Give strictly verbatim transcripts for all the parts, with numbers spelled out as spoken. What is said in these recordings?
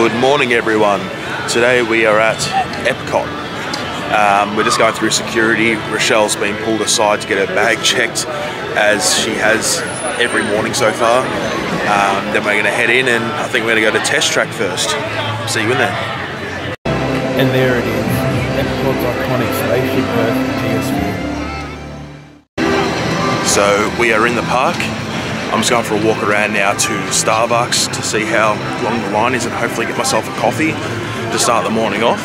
Good morning everyone. Today we are at EPCOT. Um, we're just going through security. Rochelle's been pulled aside to get her bag checked, as she has every morning so far. Um, then we're going to head in, and I think we're going to go to test track first. See you in there. And there it is, EPCOT's iconic spaceship Earth geosphere. So we are in the park. I'm just going for a walk around now to Starbucks to see how long the line is and hopefully get myself a coffee to start the morning off.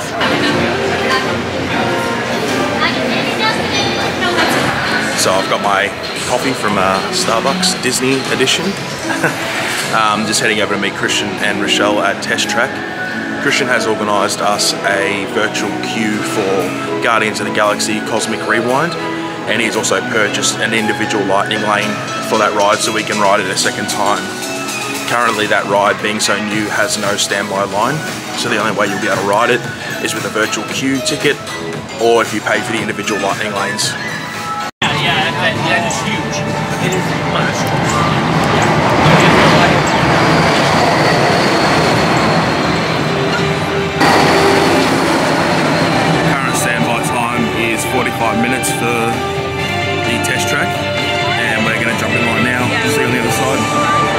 So I've got my coffee from uh, Starbucks, Disney edition. um, just heading over to meet Christian and Rochelle at Test Track. Christian has organised us a virtual queue for Guardians of the Galaxy Cosmic Rewind, and he's also purchased an individual lightning lane for that ride so we can ride it a second time. Currently that ride, being so new, has no standby line, so the only way you'll be able to ride it is with a virtual queue ticket, or if you pay for the individual lightning lanes. Yeah, yeah, that, that is huge. It is much. Current standby time is forty-five minutes for the test track, and we're going to jump in line now. See you on the other side.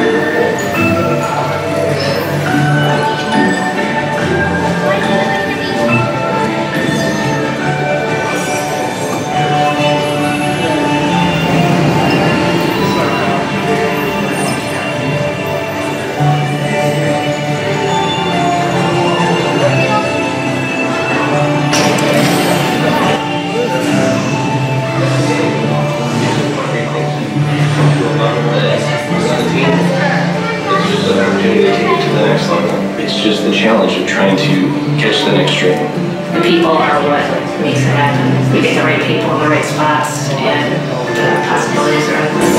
It's just the challenge of trying to catch the next train. The people are what makes it happen. We get the right people in the right spots, and the possibilities are endless.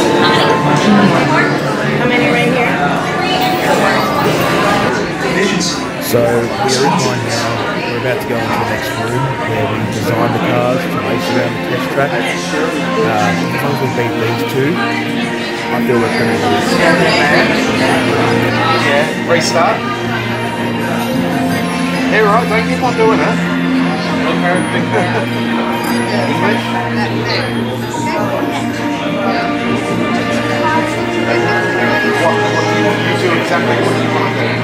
How many right here? So we are in line now. We're about to go into the next room where we design the cars to race around the test track. Uh, as long as we beat these two, I feel we're going to do this. Yeah, restart. Yeah, right, don't keep on doing it. English? What, what do you, you do exactly what you want to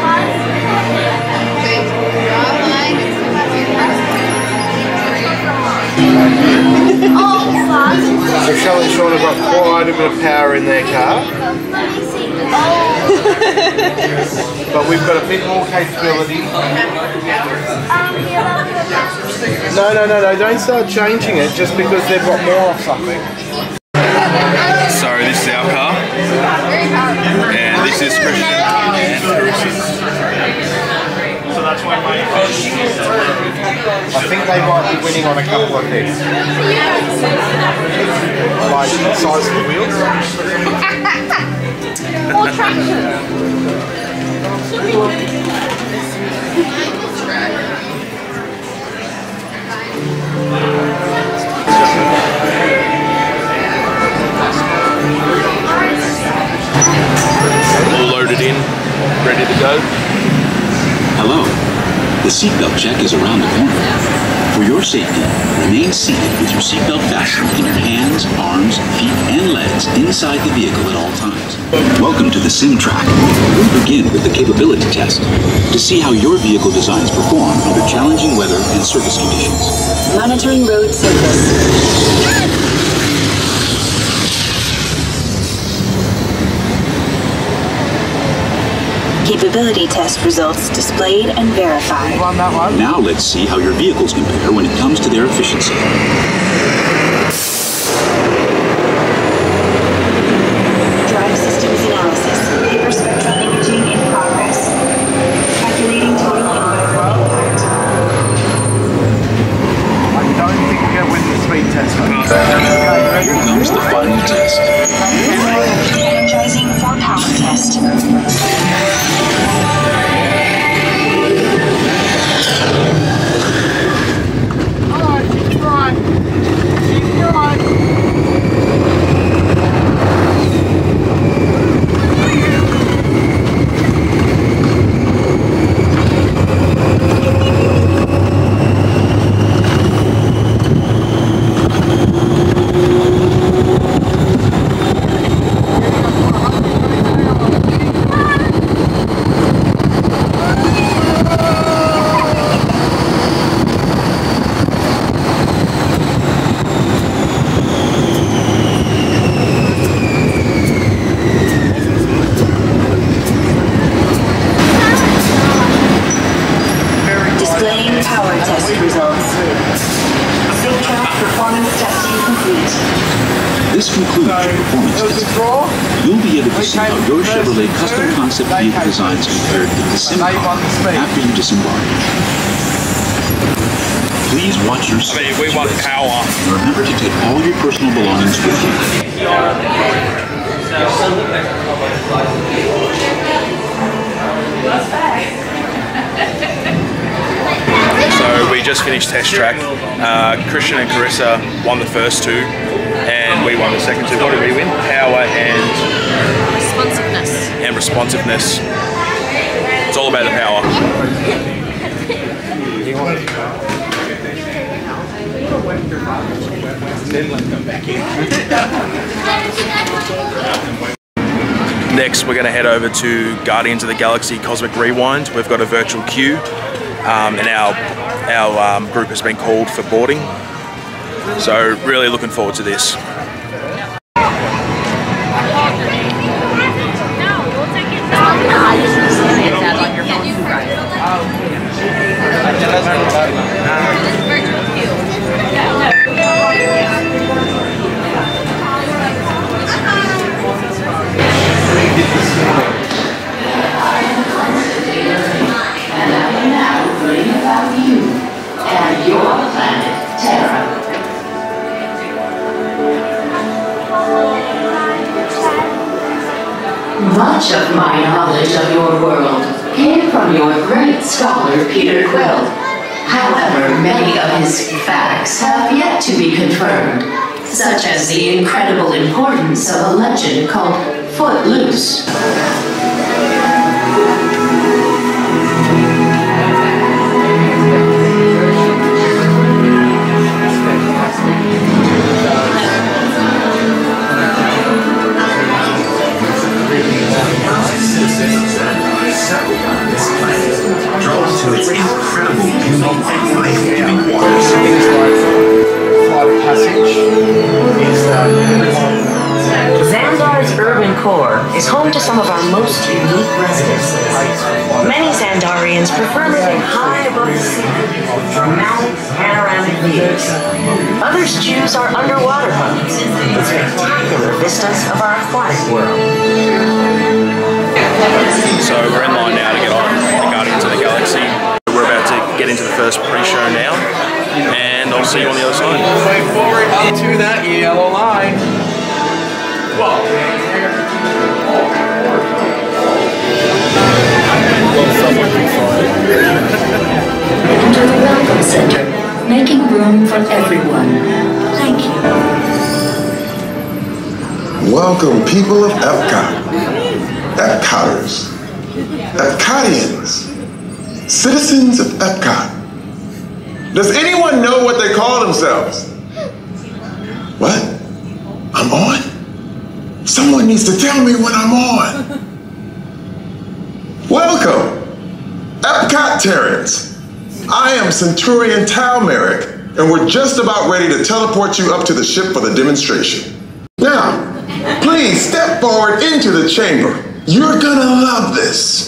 do. Rochelle and Sean have got quite a bit of power in their car. But we've got a bit more capability. No, no, no, no, don't start changing it just because they've got more of something. So this is our car, and this is Christian and Carissa's. So that's why my I think they might be winning on a couple of things. Like the size of the wheels. All loaded in, ready to go. Hello. The seatbelt check is around the corner. For your safety, remain seated with your seatbelt fastened in your hands, arms, feet, and legs inside the vehicle at all times. Welcome to the sim track. We'll begin with the capability test to see how your vehicle designs perform under challenging weather and service conditions. Monitoring road surface. Capability test results displayed and verified. Now let's see how your vehicles compare when it comes to their efficiency. Drive systems analysis. Hyperspectral imaging in progress. Calculating total environmental impact. I don't think we're going to win the speed test. Here comes the final test. Energizing for power test. Alright, keep trying. Keep trying. please. This concludes your performance test. You'll be able to see how your Chevrolet custom concept vehicle designs compared with the sim car after you disembark. Please watch your I mean, we want power. Remember to take all your personal belongings with you. So we just finished test track. Uh, Christian and Carissa won the first two, and we won the second two. What did we win? Power and responsiveness. And responsiveness. It's all about the power. Next, we're going to head over to Guardians of the Galaxy Cosmic Rewind. We've got a virtual queue, um, and our our um, group has been called for boarding. So, really looking forward to this. Much of my knowledge of your world came from your great scholar, Peter Quill. However, many of his facts have yet to be confirmed, such as the incredible importance of a legend called Footloose. To its incredible beauty and life-giving waters. Xandar's urban core is home to some of our most unique residences. Many Xandarians prefer living high above the sea, with dramatic panoramic views. Others choose our underwater homes, with spectacular vistas of our aquatic world. So we're in line now to get on the Guardians of the Galaxy. We're about to get into the first pre-show now, and I'll see you on the other side. Way forward into that yellow line. Enter the Welcome Center, making room for everyone. Thank you. Welcome, people of EPCOT. EPCOTers. EPCOTians. Citizens of EPCOT. Does anyone know what they call themselves? What? I'm on? Someone needs to tell me when I'm on. Welcome, EPCOT-tarians. I am Centurion Tal Merrick, and we're just about ready to teleport you up to the ship for the demonstration. Now, please step forward into the chamber. You're gonna love this.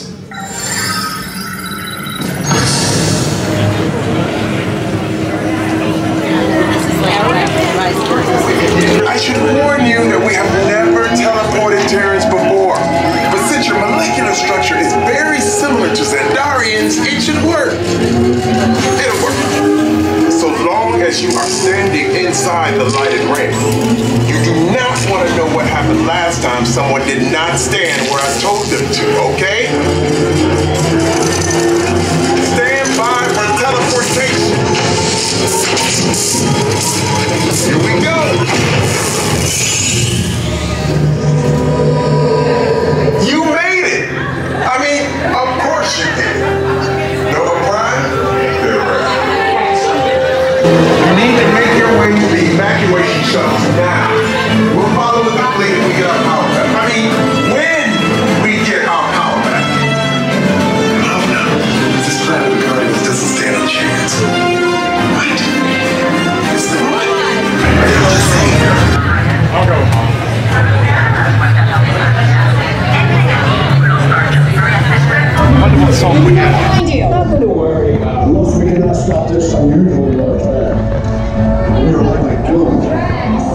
I should warn you that we have never teleported Terrans before. But since your molecular structure is very similar to Xandarians, it should work. It'll work. So long as you are standing inside the lighted ring. You do not want to know what happened last time someone did not stand where I told them to, okay? Stand by for teleportation. Here we go. You made it! I mean, of course you did. No pride? Very right. You need to make your way to the evacuation shuttles now. We'll follow with the fleet when we get our power back. I mean, when we get our power back. Oh no, this planet of Guardians doesn't stand a chance. What? It's the what? Just saying. I'll go home. Wonder what song we have. Nothing to worry about. Most we cannot stop this unusual warfare. We are like doomed.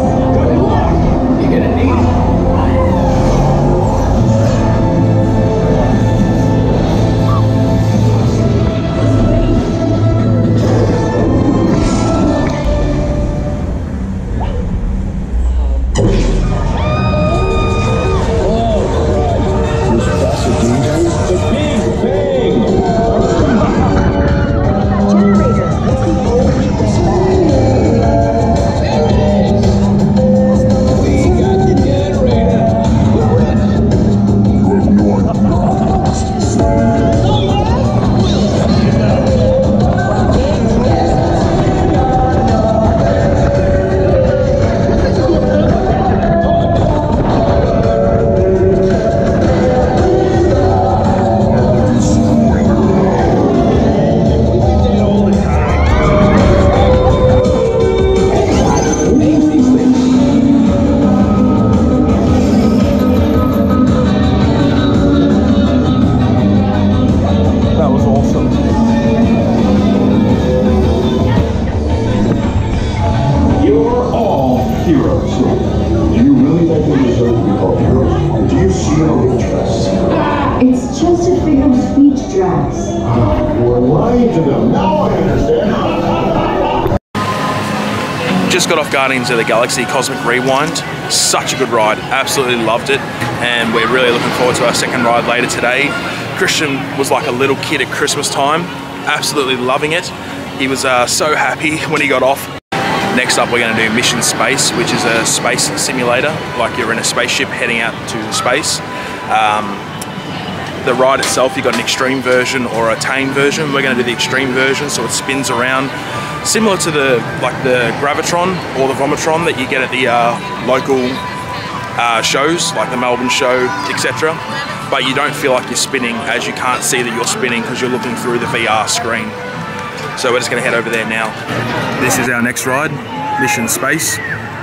heroes. Do you really think they deserve to be called heroes? Do you see no interest? It's just a figure of speech, Drax. We're lying to them. Now I understand. Just got off Guardians of the Galaxy Cosmic Rewind. Such a good ride. Absolutely loved it. And we're really looking forward to our second ride later today. Christian was like a little kid at Christmas time. Absolutely loving it. He was uh, so happy when he got off. Next up, we're going to do Mission Space, which is a space simulator, like you're in a spaceship heading out to space. Um, the ride itself, you've got an extreme version or a tame version. We're going to do the extreme version, so it spins around, similar to the like the Gravitron or the Vomitron that you get at the uh, local uh, shows, like the Melbourne show, et cetera. But you don't feel like you're spinning, as you can't see that you're spinning because you're looking through the V R screen. So we're just going to head over there now. This is our next ride, Mission Space.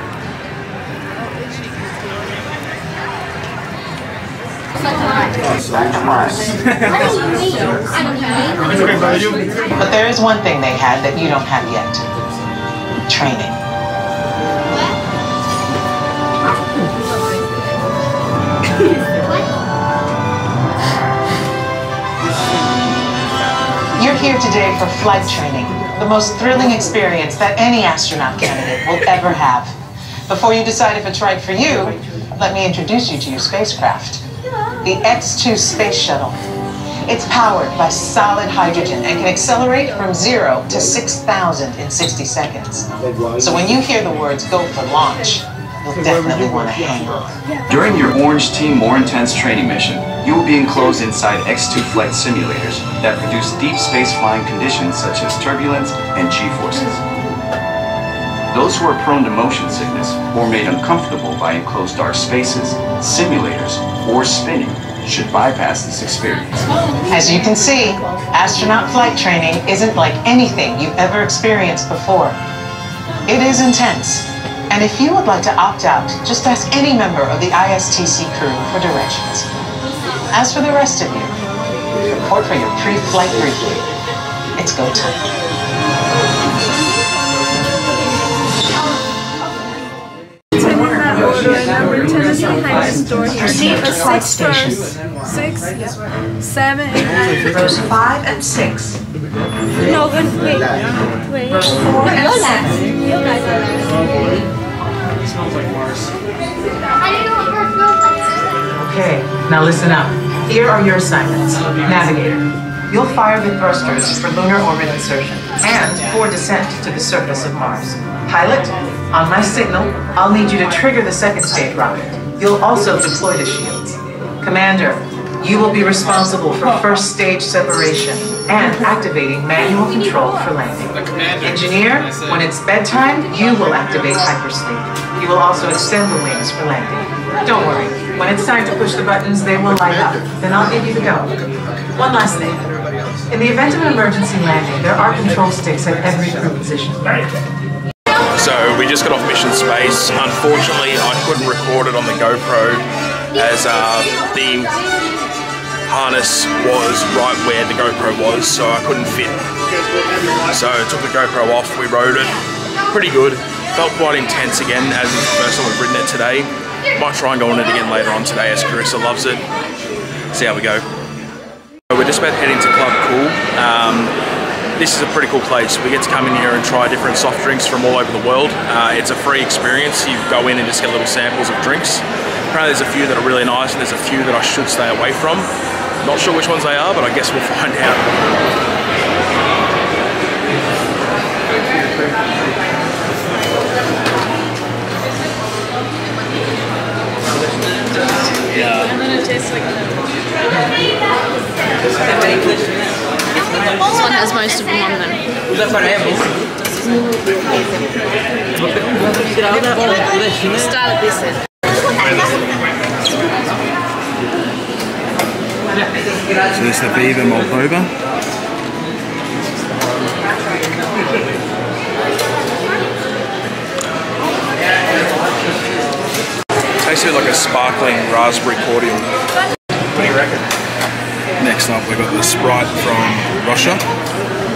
But there is one thing they had that you don't have yet. Training. You're here today for flight training, the most thrilling experience that any astronaut candidate will ever have. Before you decide if it's right for you, let me introduce you to your spacecraft. The X two Space Shuttle. It's powered by solid hydrogen and can accelerate from zero to six thousand in sixty seconds. So when you hear the words "go for launch," you'll definitely want to hang on. During your Orange Team More Intense training mission, you will be enclosed inside X two flight simulators that produce deep space flying conditions such as turbulence and G-forces. Those who are prone to motion sickness or made uncomfortable by enclosed dark spaces, simulators, or spinning should bypass this experience. As you can see, astronaut flight training isn't like anything you've ever experienced before. It is intense. And if you would like to opt out, just ask any member of the I S T C crew for directions. As for the rest of you, report for your pre-flight briefing. It's go time. Proceed to flight station. Six, seven, eight, nine. Rows five and six. No, wait, wait. wait. Rows four and seven. It smells like Mars. Okay, now listen up. Here are your assignments. Navigator, you'll fire the thrusters for lunar orbit insertion and for descent to the surface of Mars. Pilot, on my signal, I'll need you to trigger the second stage rocket. You'll also deploy the shields. Commander, you will be responsible for first stage separation and activating manual control for landing. Engineer, when it's bedtime, you will activate hypersleep. You will also extend the wings for landing. Don't worry, when it's time to push the buttons, they will light up. Then I'll give you the go. One last thing. In the event of an emergency landing, there are control sticks at every crew position. So we just got off Mission Space. Unfortunately, I couldn't record it on the GoPro as uh, the harness was right where the GoPro was, so I couldn't fit. So I took the GoPro off, we rode it. Pretty good. Felt quite intense again, as is the first time we've ridden it today. Might try and go on it again later on today as Carissa loves it. See how we go. So we're just about heading to Club Cool. Um, This is a pretty cool place. We get to come in here and try different soft drinks from all over the world. Uh, it's a free experience. You go in and just get little samples of drinks. Apparently there's a few that are really nice and there's a few that I should stay away from. Not sure which ones they are, but I guess we'll find out. Yeah. And then it tastes like this one has most of them on them. Start at this end. So this is the Viva Moldova. Tastes a bit like a sparkling raspberry cordial. What do you reckon? Next up, we've got the Sprite from Russia.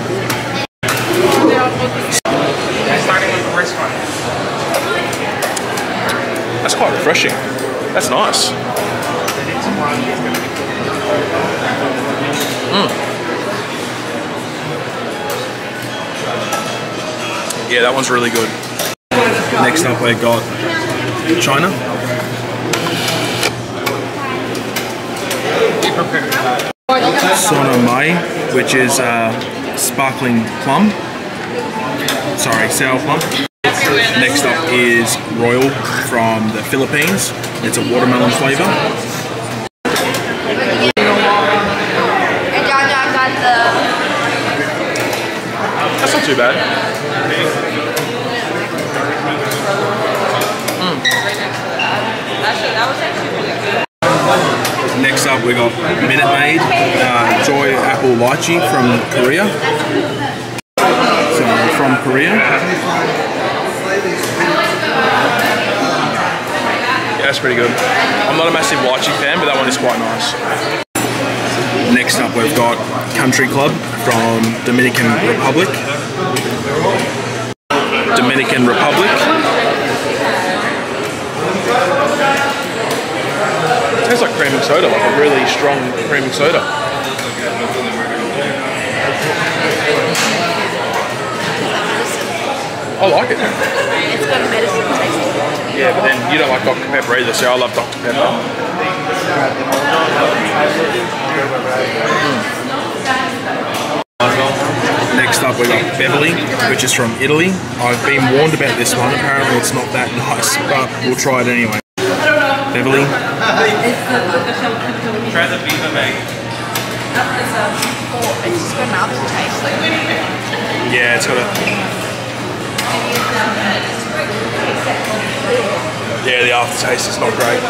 Starting with the first one. quite refreshing. That's nice. Mm. Yeah, that one's really good. Next up we got China. Mai, which is uh, sparkling plum. Sorry, sour plum. Next up is Royal from the Philippines. It's a watermelon flavour. That's not too bad. Mm. Next up we got Minute Maid, uh, Joy Apple Lychee from Korea. So from Korea. Yeah, that's pretty good. I'm not a massive lychee fan, but that one is quite nice. Next up we've got Country Club from Dominican Republic. Dominican Republic. Tastes like creaming soda, like a really strong creaming soda. I like it. It's got a medicine taste. Yeah, but then you don't like Doctor Pepper either, so I love Doctor Pepper. Mm. Next up we got Beverly, which is from Italy. I've been warned about this one. Apparently it's not that nice, but we'll try it anyway. Beverly. Try the Viva Meg. It's just got an aftertaste. Yeah, it's got a... Yeah, the aftertaste is not great.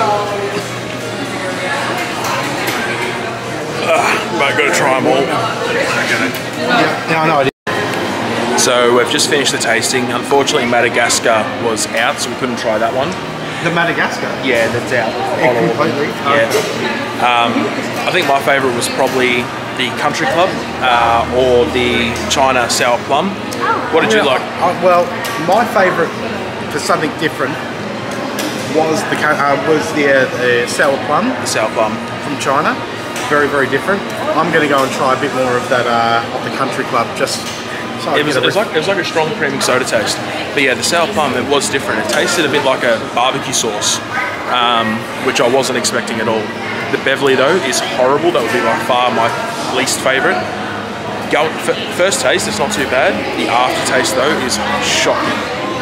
Uh, but I've got to try them all. Okay. Yeah, no, no, I didn't. So we've just finished the tasting. Unfortunately, Madagascar was out, so we couldn't try that one. The Madagascar? Yeah, that's out. Yeah, completely. Yeah. Um, I think my favourite was probably the Country Club uh, or the China Sour Plum. What did you Yeah, like? I, well, my favourite for something different was the uh, was the, uh, the sour plum. The sour plum from China. Very, very different. I'm going to go and try a bit more of that uh, of the Country Club. Just so it was, it was like it was like a strong creaming soda taste. But yeah, the sour plum, it was different. It tasted a bit like a barbecue sauce, um, which I wasn't expecting at all. The Beverly though is horrible. That would be by far my least favourite. Go, first taste, it's not too bad. The aftertaste though is shocking.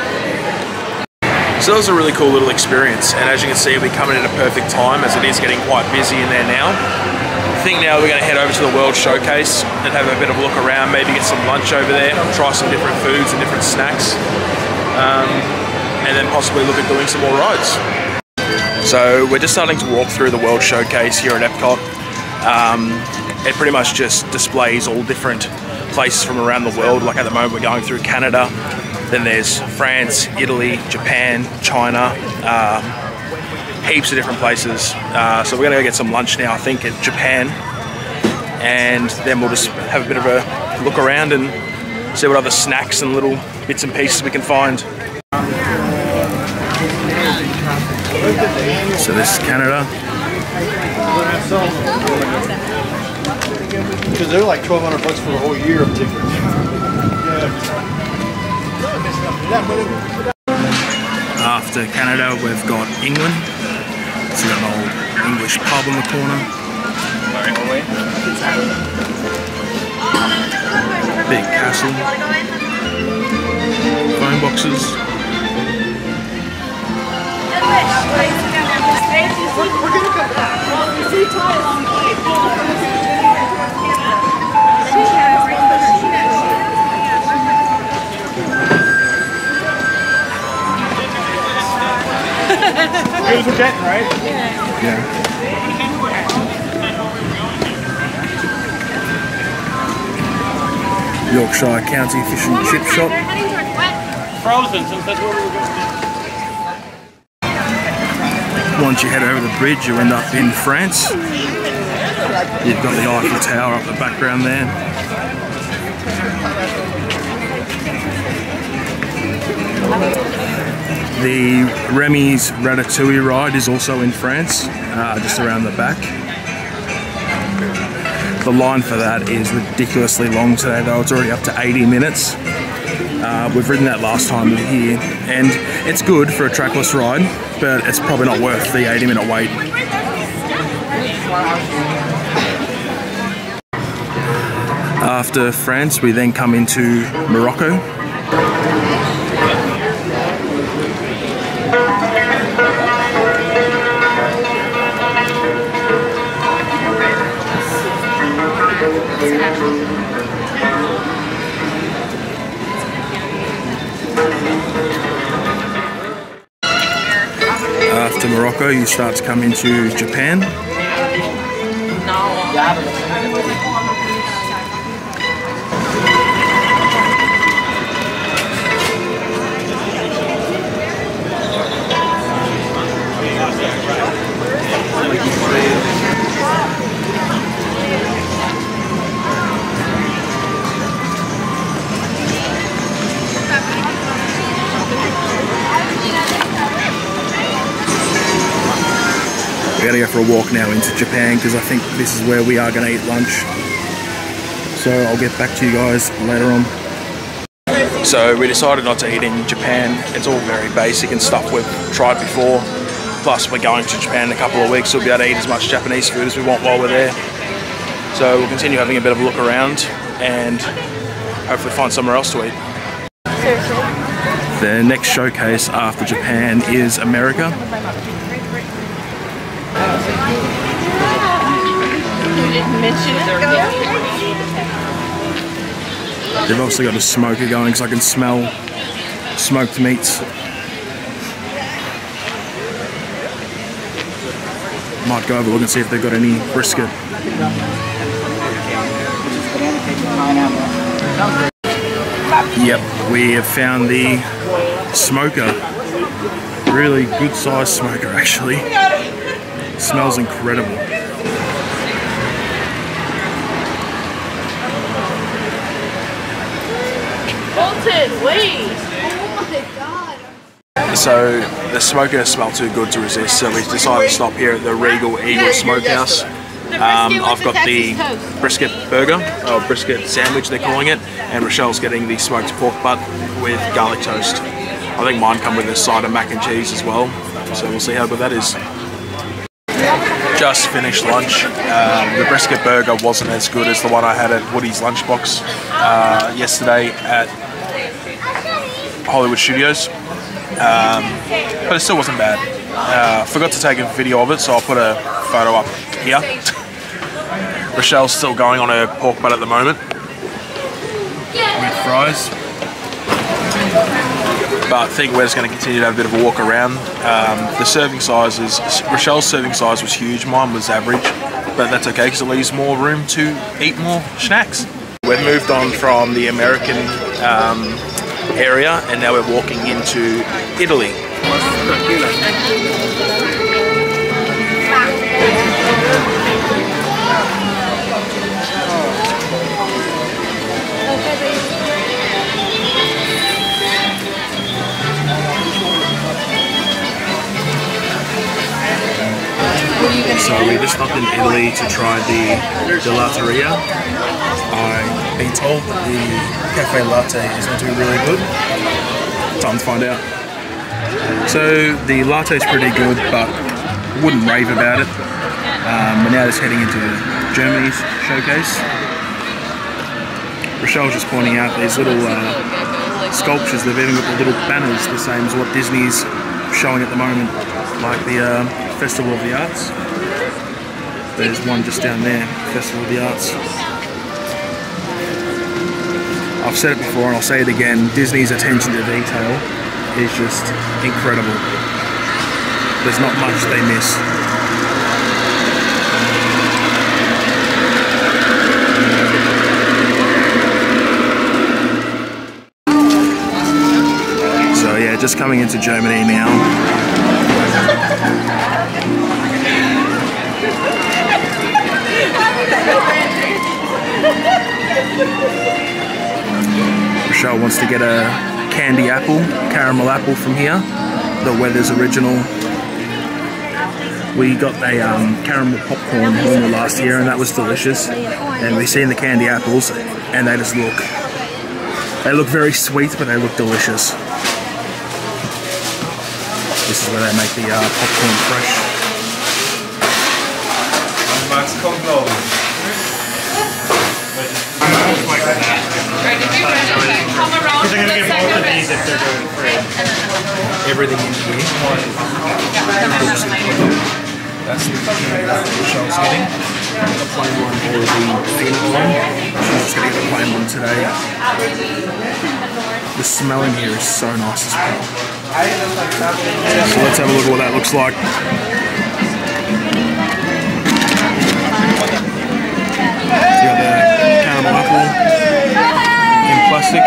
So that was a really cool little experience, and as you can see, we're coming at a perfect time as it is getting quite busy in there now. I think now we're going to head over to the World Showcase and have a bit of a look around, maybe get some lunch over there, try some different foods and different snacks, um, and then possibly look at doing some more rides. So we're just starting to walk through the World Showcase here at EPCOT. Um, it pretty much just displays all different places from around the world. Like at the moment we're going through Canada, then there's France, Italy, Japan, China, uh, heaps of different places. Uh, so we're gonna go get some lunch now, I think at Japan, and then we'll just have a bit of a look around and see what other snacks and little bits and pieces we can find. So this is Canada. Because they're like twelve hundred bucks for a whole year of tickets. After Canada, we've got England. So we've got an old English pub in the corner. Big castle. Phone boxes. We're gonna come back. Here's what we're getting, right? Yeah. Yorkshire County Fish and Chip Shop. Frozen, since that's where we were going. Once you head over the bridge, you end up in France. You've got the Eiffel Tower up the background there. The Remy's Ratatouille ride is also in France, uh, just around the back. The line for that is ridiculously long today though, it's already up to eighty minutes. Uh, we've ridden that last time we were here, and it's good for a trackless ride, but it's probably not worth the eighty minute wait. After France, we then come into Morocco. After Morocco, you start to come into Japan. We're going to go for a walk now into Japan because I think this is where we are going to eat lunch. So I'll get back to you guys later on. So we decided not to eat in Japan. It's all very basic and stuff we've tried before. Plus we're going to Japan in a couple of weeks, so we'll be able to eat as much Japanese food as we want while we're there. So we'll continue having a bit of a look around and hopefully find somewhere else to eat. The next showcase after Japan is America. They've obviously got a smoker going because I can smell smoked meats. Might go over a look and see if they've got any brisket. Yep, we have found the smoker. Really good sized smoker actually. Smells incredible. Bolton, wait! Oh my god! So the smoker smelled too good to resist, so we decided to stop here at the Regal Eagle Smokehouse. Um, I've got the brisket burger, or brisket sandwich they're calling it, and Rochelle's getting the smoked pork butt with garlic toast. I think mine come with a side of mac and cheese as well, so we'll see how good that is. Just finished lunch. Um, the brisket burger wasn't as good as the one I had at Woody's lunchbox uh, yesterday at Hollywood Studios, um, but it still wasn't bad. Uh, forgot to take a video of it, so I'll put a photo up here. Rochelle's still going on her pork butt at the moment with fries. But I think we're just going to continue to have a bit of a walk around. Um, the serving sizes, Rochelle's serving size was huge, mine was average, but that's okay because it leaves more room to eat more snacks. We've moved on from the American um, area and now we're walking into Italy. So we just stopped in Italy to try the gelateria. I've been told that the cafe latte is meant to be really good. Time to find out. So the latte is pretty good, but wouldn't rave about it. Um, we're now just heading into Germany's showcase. Rochelle's just pointing out these little uh, sculptures. They've even got the little banners, the same as what Disney's showing at the moment, like the uh, Festival of the Arts. There's one just down there, Festival of the Arts. I've said it before and I'll say it again, Disney's attention to detail is just incredible. There's not much they miss. So yeah, just coming into Germany now. Rochelle wants to get a candy apple, caramel apple from here. the Weathers original. We got a um, caramel popcorn when we were last year, and that was delicious. And we've seen the candy apples, and they just look, they look very sweet, but they look delicious. This is where they make the uh, popcorn fresh. Max Congo. Because they're going to get both of these if they're going free. Everything in here. That's the Michelle's getting. The plain one or the peanut one. She's just going to get the plain one today. The smell in here is so nice as well. So let's have a look at what that looks like. You got the caramel apple in plastic.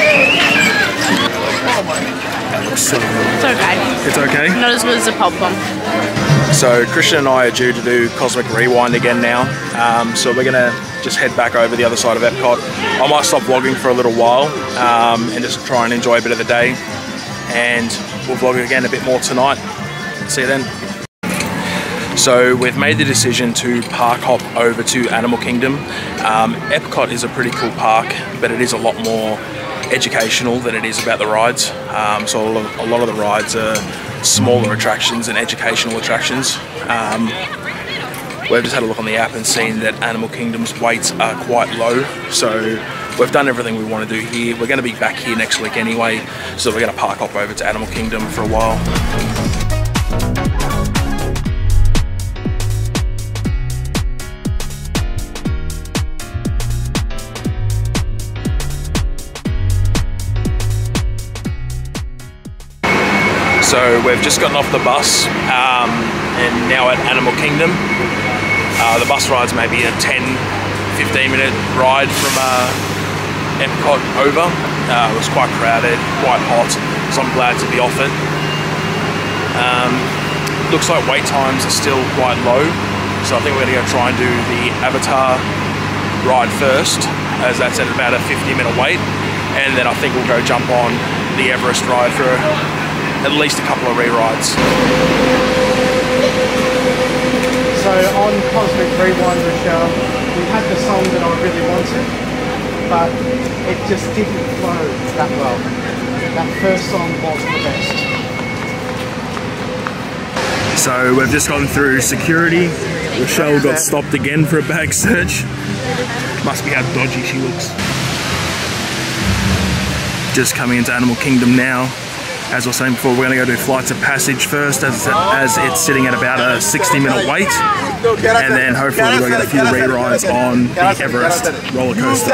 That looks so good. It's okay. It's okay? Not as good as the pop one. So Christian and I are due to do Cosmic Rewind again now. Um, so we're gonna just head back over the other side of Epcot. I might stop vlogging for a little while um, and just try and enjoy a bit of the day. And we'll vlog again a bit more tonight. See you then. So we've made the decision to park hop over to Animal Kingdom. Um, Epcot is a pretty cool park, but it is a lot more educational than it is about the rides. Um, so a lot, a lot of the rides are smaller attractions and educational attractions. Um, we've just had a look on the app and seen that Animal Kingdom's waits are quite low. So we've done everything we want to do here. We're going to be back here next week anyway, so we're going to park hop over to Animal Kingdom for a while. So we've just gotten off the bus um, and now at Animal Kingdom. Uh, the bus ride's maybe a ten, fifteen minute ride from uh, Epcot over. Uh, it was quite crowded, quite hot, so I'm glad to be off it. Um, looks like wait times are still quite low, so I think we're gonna go try and do the Avatar ride first, as that's at about a fifty minute wait, and then I think we'll go jump on the Everest ride for at least a couple of re-rides. So on Cosmic Rewind, Rochelle, we had the song that I really wanted, but it just didn't flow that well. That first song wasn't the best. So we've just gone through security. Rochelle got stopped again for a bag search. Must be how dodgy she looks. Just coming into Animal Kingdom now. As I was saying before, we're going to go do Flights of Passage first, as, as it's sitting at about a sixty minute wait, and then hopefully we'll get a few re-rides on the Everest roller coaster.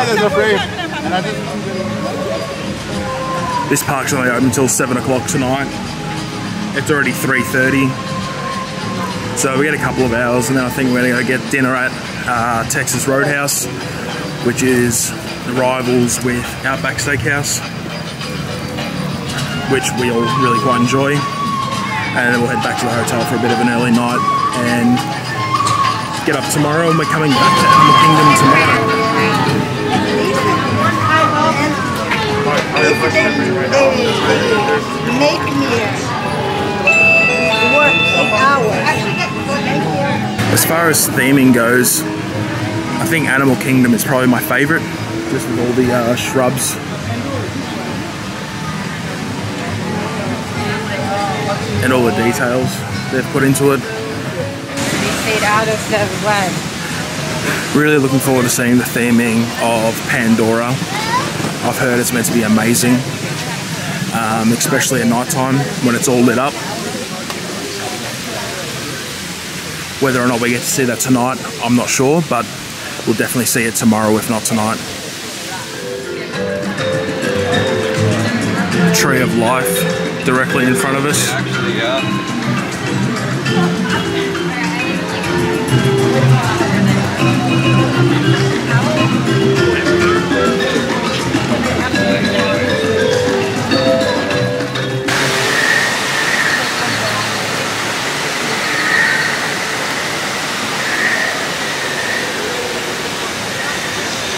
This park's only open until seven o'clock tonight. It's already three thirty, so we get a couple of hours, and then I think we're going to go get dinner at uh, Texas Roadhouse, which is rivals with Outback Steakhouse, which we all really quite enjoy. And then we'll head back to the hotel for a bit of an early night and get up tomorrow, and we're coming back to Animal Kingdom tomorrow. Make me work eight hours. As far as theming goes, I think Animal Kingdom is probably my favourite, just with all the uh, shrubs and all the details they've put into it. Eight out of the one. Really looking forward to seeing the theming of Pandora. I've heard it's meant to be amazing, um, especially at night time when it's all lit up. Whether or not we get to see that tonight, I'm not sure, but we'll definitely see it tomorrow, if not tonight. The Tree of Life directly in front of us.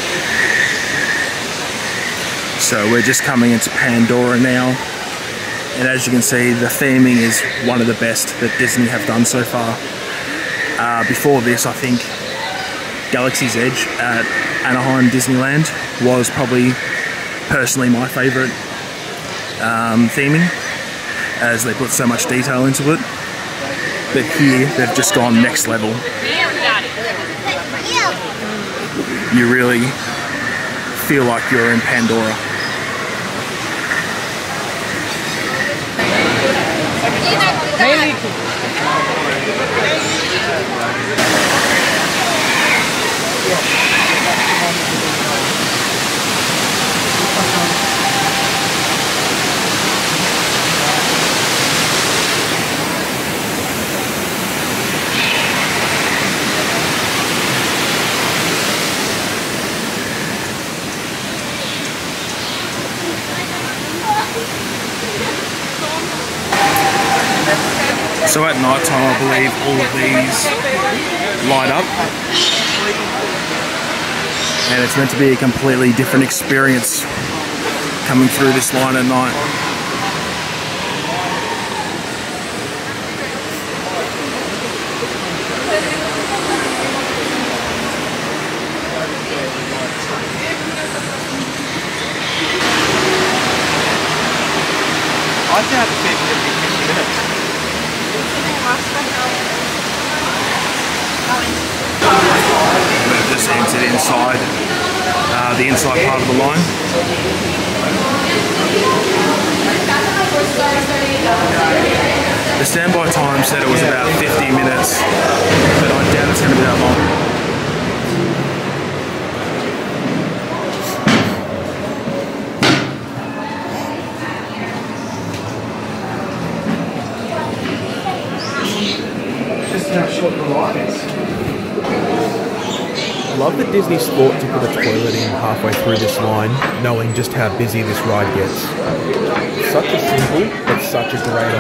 So we're just coming into Pandora now, And as you can see, the theming is one of the best that Disney have done so far. Uh, before this, I think Galaxy's Edge at Anaheim Disneyland was probably personally my favourite um, theming, as they put so much detail into it. But here, they've just gone next level. You really feel like you're in Pandora. So at night time, I believe all of these light up, and it's meant to be a completely different experience coming through this line at night. I think I'd say every fifty minutes. We've just entered inside uh, the inside part of the line. The standby time said it was about fifty minutes, but I doubt it's going to be that long. How short the line is. I love that Disney's thought to put a toilet in halfway through this line, knowing just how busy this ride gets. Such a simple, but such a great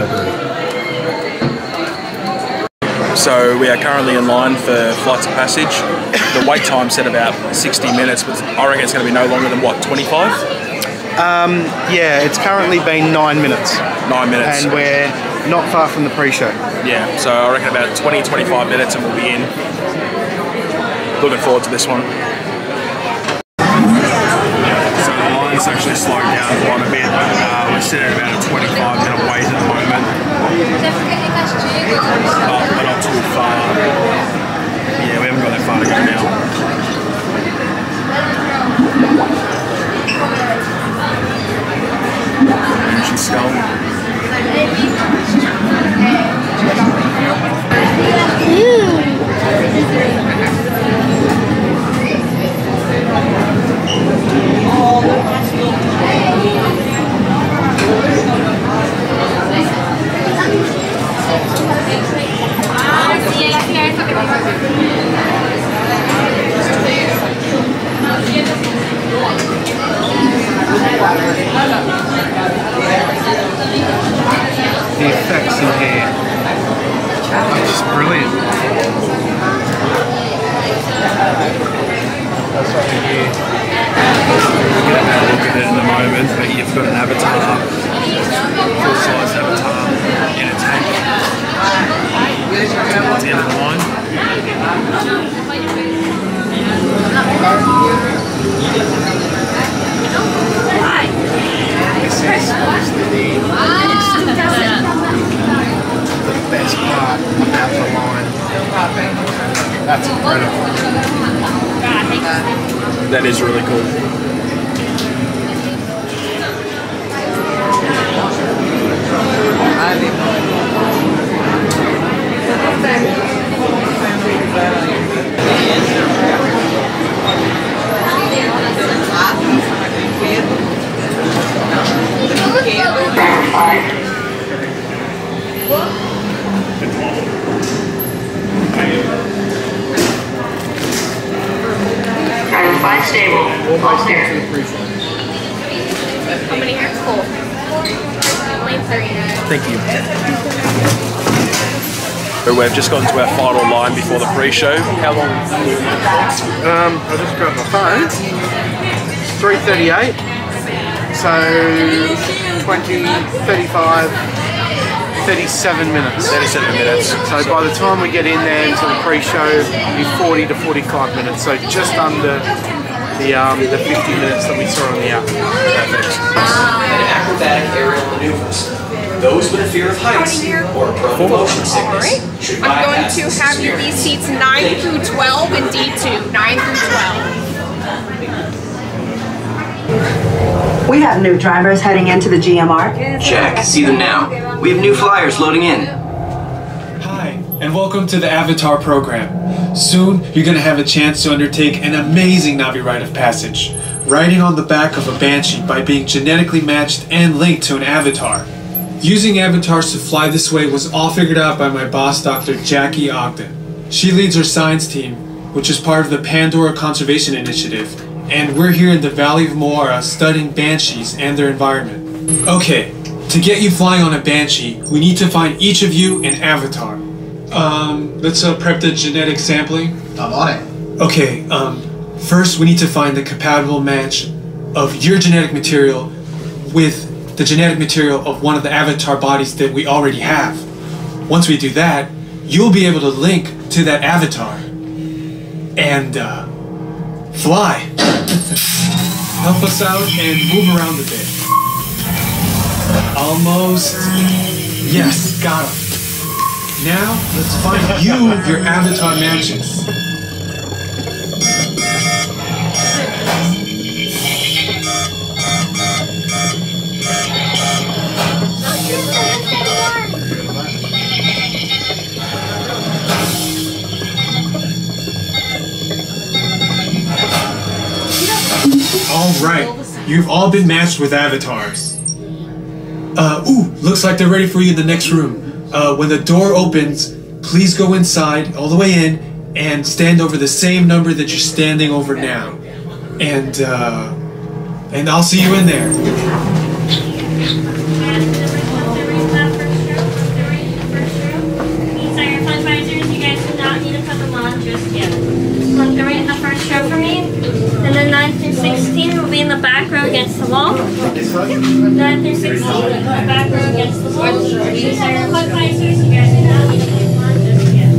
idea. So we are currently in line for Flights of Passage. The wait time said about sixty minutes, but I reckon it's going to be no longer than what, twenty-five? Um, yeah, it's currently been nine minutes. Nine minutes. And we're not far from the pre-show. Yeah, so I reckon about twenty to twenty-five minutes and we'll be in. Looking forward to this one. So the line's actually slowed down quite a bit. Uh, we're sitting at about a twenty-five minute wait at the moment. But we're not too far. Yeah, we haven't got that far to go now. Orange and Skull. The effects in here are just brilliant. That's over here. We're going to have a look at it in a moment, but you've got an avatar, full-size avatar in a tank towards the end of the line. This is obviously the, the best part about the line. That's incredible. That is really cool. Five stable. All clear. How many here? Four. Only three. Thank you. So we've just gotten to our final line before the pre-show. How long? Um, I just grabbed my phone. It's three thirty-eight. So twenty, thirty-five, thirty-seven minutes. thirty-seven minutes. So by the time we get in there into the pre-show, it'll be forty to forty-five minutes. So just under the um, the fifty minutes that we saw on the app. Perfect. And acrobatic aerial maneuvers. Those with a fear of heights or prone to motion sickness should I'm going bypass to this have you experience. these seats nine through twelve and D two. nine through twelve. We have new drivers heading into the G M R. Check. See them now. We have new flyers loading in. Hi, and welcome to the Avatar program. Soon, you're going to have a chance to undertake an amazing Navi rite of passage, riding on the back of a Banshee by being genetically matched and linked to an avatar. Using avatars to fly this way was all figured out by my boss, Doctor Jackie Ogden. She leads our science team, which is part of the Pandora Conservation Initiative, and we're here in the Valley of Moara studying banshees and their environment. Okay, to get you flying on a banshee, we need to find each of you an avatar. Um, let's uh, prep the genetic sampling. I'm on it. Okay, um, first we need to find the compatible match of your genetic material with the genetic material of one of the avatar bodies that we already have. Once we do that, you'll be able to link to that avatar and uh, fly. Help us out and move around a bit. Almost. Yes, got him. Now, let's find you your avatar matches. Alright, you've all been matched with avatars. Uh, ooh, looks like they're ready for you in the next room. Uh, when the door opens, please go inside, all the way in, and stand over the same number that you're standing over now. And, uh, and I'll see you in there. And then nine through sixteen will be in the back row against the wall. nine through sixteen in the back row against the wall. These are your blood visors. You guys do not need to put them on just yet.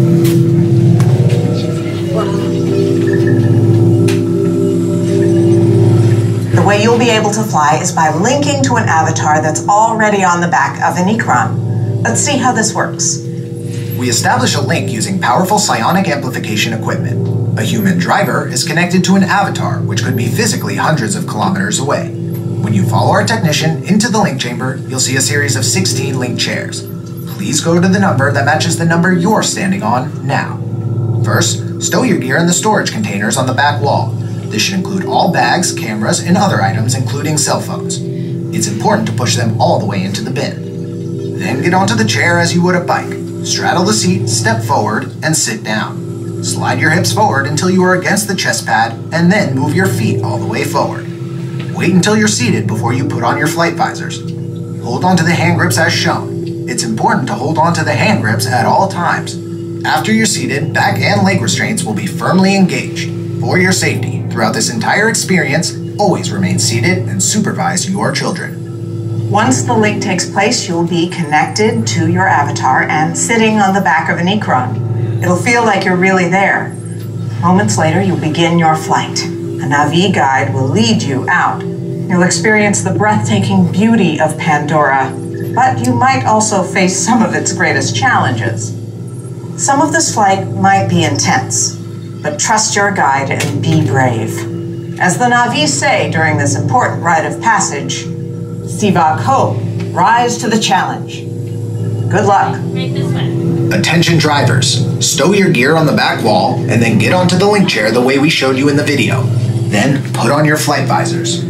The way you'll be able to fly is by linking to an avatar that's already on the back of an Ikron. Let's see how this works. We establish a link using powerful psionic amplification equipment. A human driver is connected to an avatar, which could be physically hundreds of kilometers away. When you follow our technician into the link chamber, you'll see a series of sixteen link chairs. Please go to the number that matches the number you're standing on now. First, stow your gear in the storage containers on the back wall. This should include all bags, cameras, and other items, including cell phones. It's important to push them all the way into the bin. Then get onto the chair as you would a bike. Straddle the seat, step forward, and sit down. Slide your hips forward until you are against the chest pad, and then move your feet all the way forward. Wait until you're seated before you put on your flight visors. Hold on to the hand grips as shown. It's important to hold on to the hand grips at all times. After you're seated, back and leg restraints will be firmly engaged. For your safety, throughout this entire experience, always remain seated and supervise your children. Once the link takes place, you'll be connected to your avatar and sitting on the back of an Ikron. It'll feel like you're really there. Moments later, you'll begin your flight. A Navi guide will lead you out. You'll experience the breathtaking beauty of Pandora, but you might also face some of its greatest challenges. Some of this flight might be intense, but trust your guide and be brave. As the Navi say during this important rite of passage, Sivak Ho, rise to the challenge. Good luck. Right this way. Attention drivers, stow your gear on the back wall and then get onto the link chair the way we showed you in the video. Then put on your flight visors.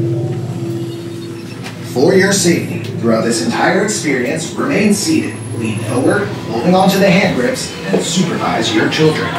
For your safety, throughout this entire experience, remain seated, lean forward, holding onto the hand grips, and supervise your children.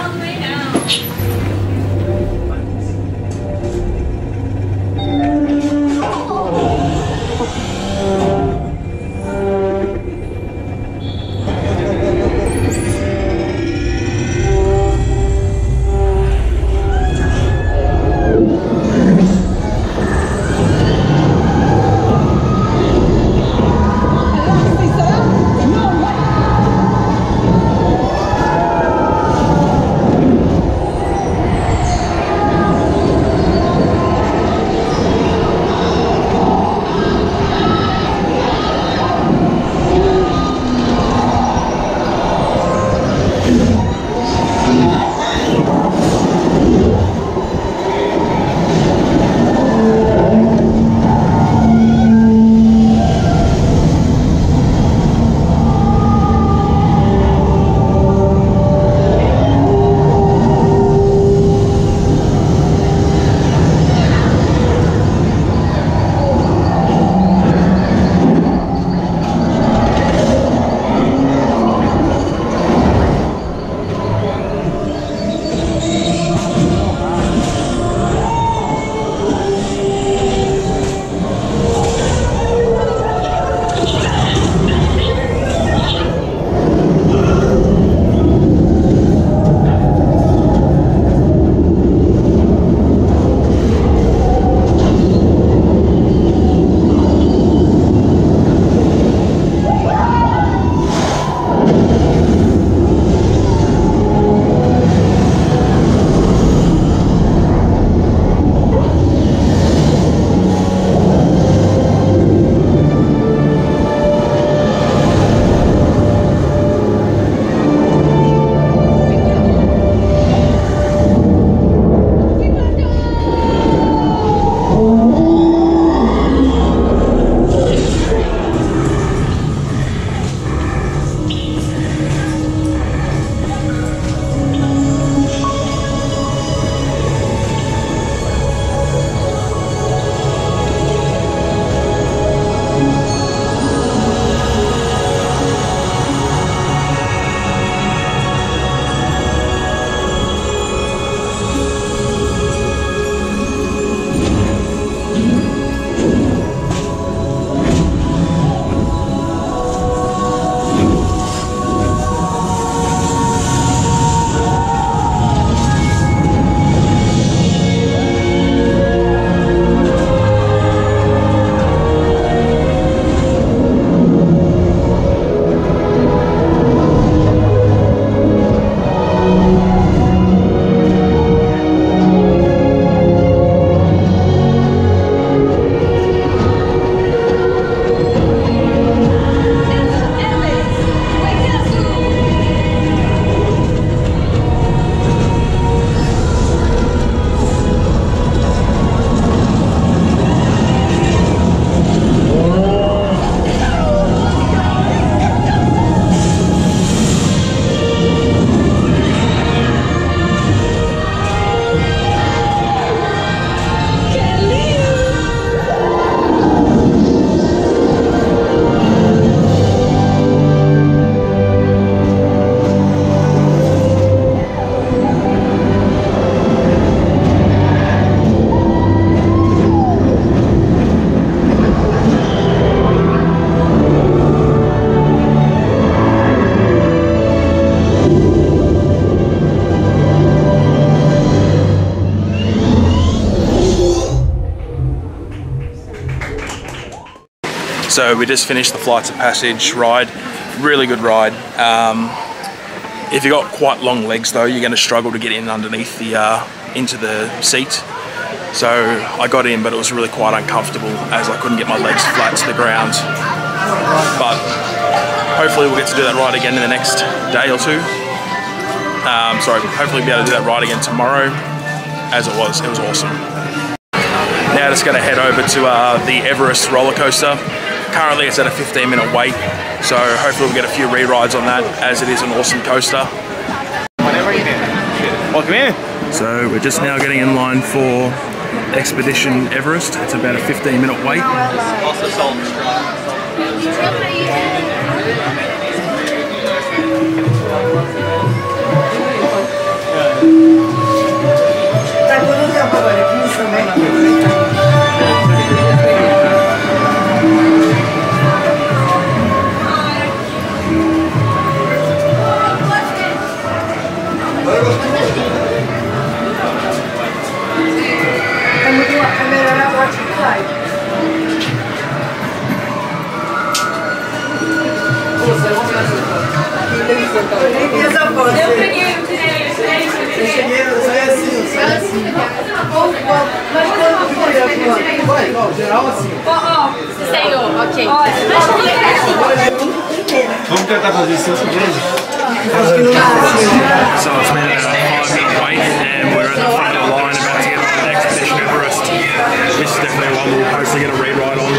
So we just finished the Flights of Passage ride. Really good ride. Um, if you've got quite long legs though, you're going to struggle to get in underneath the, uh, into the seat. So I got in, but it was really quite uncomfortable as I couldn't get my legs flat to the ground. But hopefully we'll get to do that ride again in the next day or two. Um, sorry, hopefully we'll be able to do that ride again tomorrow, as it was. It was awesome. Now just going to head over to uh, the Everest roller coaster. Currently it's at a fifteen minute wait, so hopefully we'll get a few re-rides on that, as it is an awesome coaster. Welcome in. So we're just now getting in line for Expedition Everest. It's about a fifteen minute wait. Also salt and straw. Vamos tentar fazer isso mesmo. So it's been about a five minute wait and we're at the front of the line about to get on the Expedition Everest. This is definitely one we'll hopefully get a re-ride on.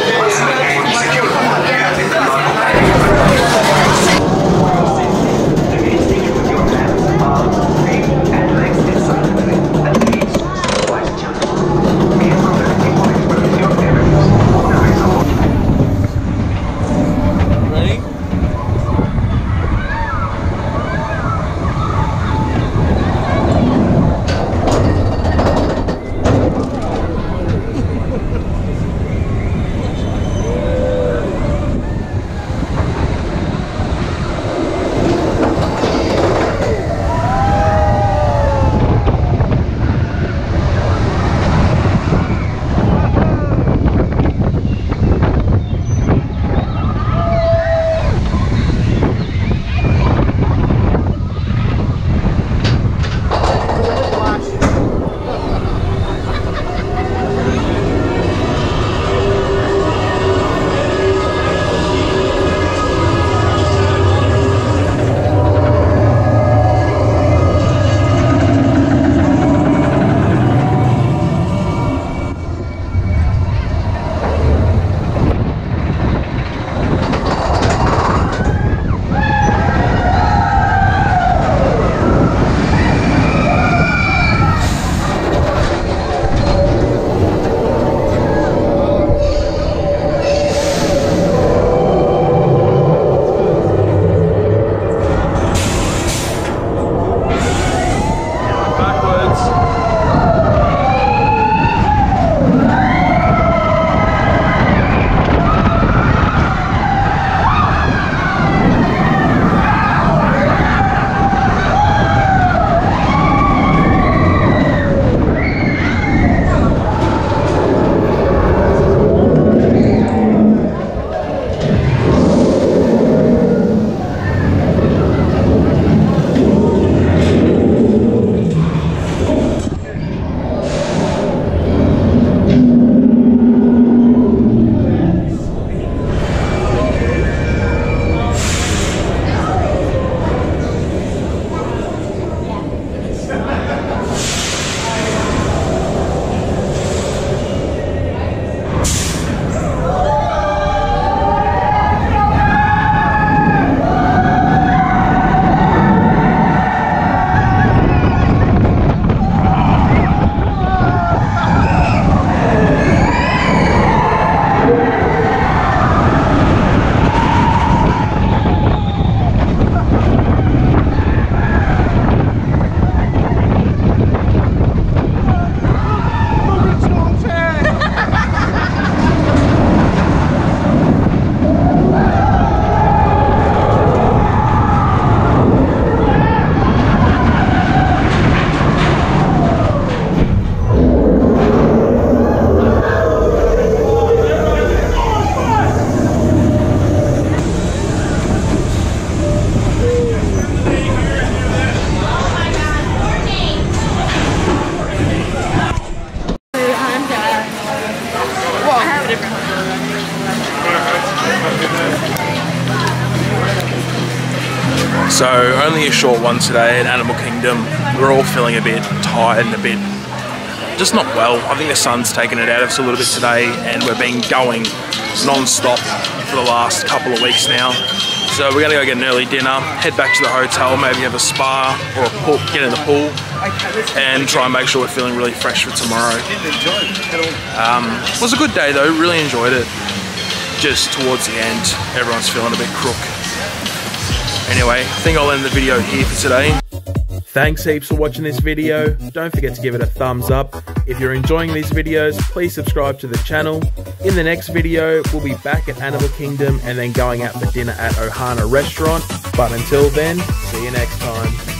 So only a short one today at Animal Kingdom. We're all feeling a bit tired and a bit just not well. I think the sun's taken it out of us a little bit today, and we've been going non-stop for the last couple of weeks now. So we're gonna go get an early dinner, head back to the hotel, maybe have a spa or a pool, get in the pool, and try and make sure we're feeling really fresh for tomorrow. Um, it was a good day though, really enjoyed it. Just towards the end, everyone's feeling a bit crook. Anyway, I think I'll end the video here for today. Thanks heaps for watching this video. Don't forget to give it a thumbs up. If you're enjoying these videos, please subscribe to the channel. In the next video, we'll be back at Animal Kingdom and then going out for dinner at Ohana Restaurant. But until then, see you next time.